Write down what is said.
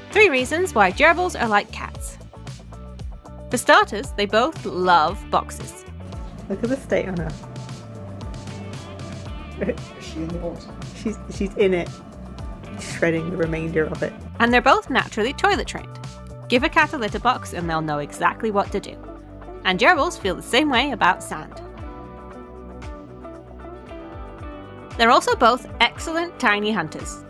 3 reasons why gerbils are like cats. For starters, they both love boxes. Look at the state on her. Is she in the box? She's in it, shredding the remainder of it. And they're both naturally toilet trained. Give a cat a litter box and they'll know exactly what to do. And gerbils feel the same way about sand. They're also both excellent tiny hunters.